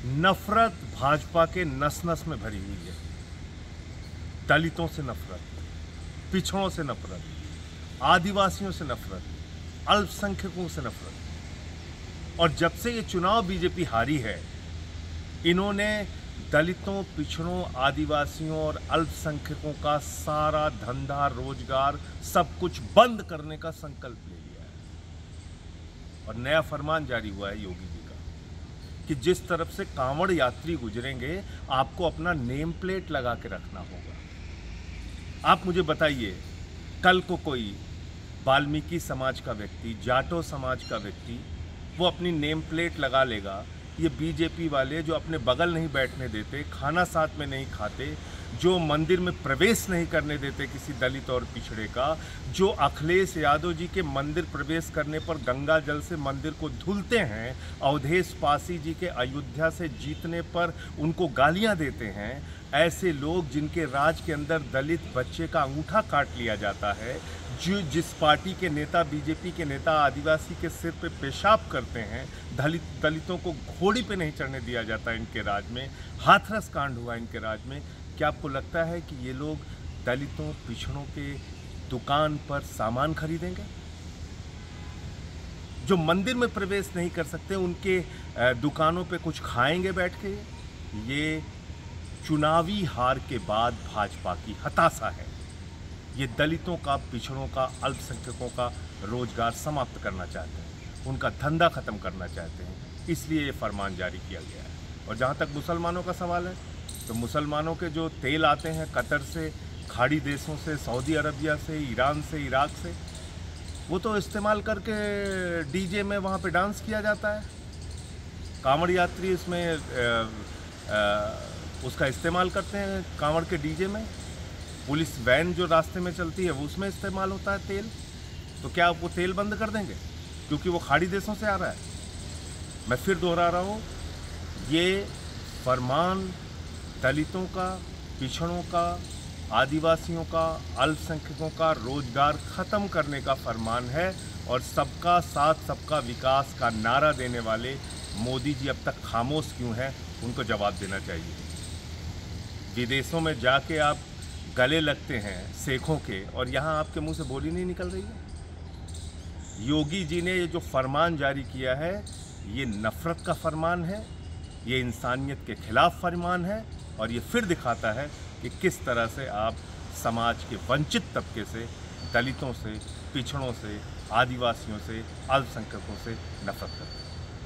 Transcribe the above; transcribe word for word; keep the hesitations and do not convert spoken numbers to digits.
नफरत भाजपा के नस नस में भरी हुई है। दलितों से नफरत, पिछड़ों से नफरत, आदिवासियों से नफरत, अल्पसंख्यकों से नफरत। और जब से ये चुनाव बीजेपी हारी है, इन्होंने दलितों, पिछड़ों, आदिवासियों और अल्पसंख्यकों का सारा धंधा, रोजगार, सब कुछ बंद करने का संकल्प ले लिया है। और नया फरमान जारी हुआ है योगी जी का कि जिस तरफ से कांवड़ यात्री गुजरेंगे, आपको अपना नेम प्लेट लगा के रखना होगा। आप मुझे बताइए, कल को कोई वाल्मीकि समाज का व्यक्ति, जाटो समाज का व्यक्ति, वो अपनी नेम प्लेट लगा लेगा। ये बीजेपी वाले जो अपने बगल नहीं बैठने देते, खाना साथ में नहीं खाते, जो मंदिर में प्रवेश नहीं करने देते किसी दलित और पिछड़े का, जो अखिलेश यादव जी के मंदिर प्रवेश करने पर गंगा जल से मंदिर को धुलते हैं, अवधेश पासी जी के अयोध्या से जीतने पर उनको गालियां देते हैं, ऐसे लोग जिनके राज के अंदर दलित बच्चे का अंगूठा काट लिया जाता है, जो जिस पार्टी के नेता, बीजेपी के नेता आदिवासी के सिर पे पेशाब करते हैं, दलित दलितों को घोड़ी पे नहीं चढ़ने दिया जाता इनके राज में, हाथरस कांड हुआ इनके राज में। क्या आपको लगता है कि ये लोग दलितों, पिछड़ों के दुकान पर सामान खरीदेंगे? जो मंदिर में प्रवेश नहीं कर सकते, उनके दुकानों पे कुछ खाएंगे बैठ के? ये चुनावी हार के बाद भाजपा की हताशा है। ये दलितों का, पिछड़ों का, अल्पसंख्यकों का रोजगार समाप्त करना चाहते हैं, उनका धंधा खत्म करना चाहते हैं, इसलिए ये फरमान जारी किया गया है। और जहाँ तक मुसलमानों का सवाल है, तो मुसलमानों के जो तेल आते हैं कतर से, खाड़ी देशों से, सऊदी अरबिया से, ईरान से, इराक से, वो तो इस्तेमाल करके डीजे में वहाँ पे डांस किया जाता है। कांवड़ यात्री इसमें आ, आ, उसका इस्तेमाल करते हैं कांवड़ के डीजे में। पुलिस वैन जो रास्ते में चलती है वो उसमें इस्तेमाल होता है तेल। तो क्या वो तेल बंद कर देंगे क्योंकि वो खाड़ी देशों से आ रहा है? मैं फिर दोहरा रहा हूँ, ये फरमान दलितों का, पिछड़ों का, आदिवासियों का, अल्पसंख्यकों का रोजगार खत्म करने का फरमान है। और सबका साथ, सबका विकास का नारा देने वाले मोदी जी अब तक खामोश क्यों हैं, उनको जवाब देना चाहिए। विदेशों में जाके आप गले लगते हैं शेखों के, और यहाँ आपके मुंह से बोली नहीं निकल रही है। योगी जी ने ये जो फरमान जारी किया है, ये नफरत का फरमान है, ये इंसानियत के खिलाफ फरमान है। और ये फिर दिखाता है कि किस तरह से आप समाज के वंचित तबके से, दलितों से, पिछड़ों से, आदिवासियों से, अल्पसंख्यकों से नफरत करते हैं।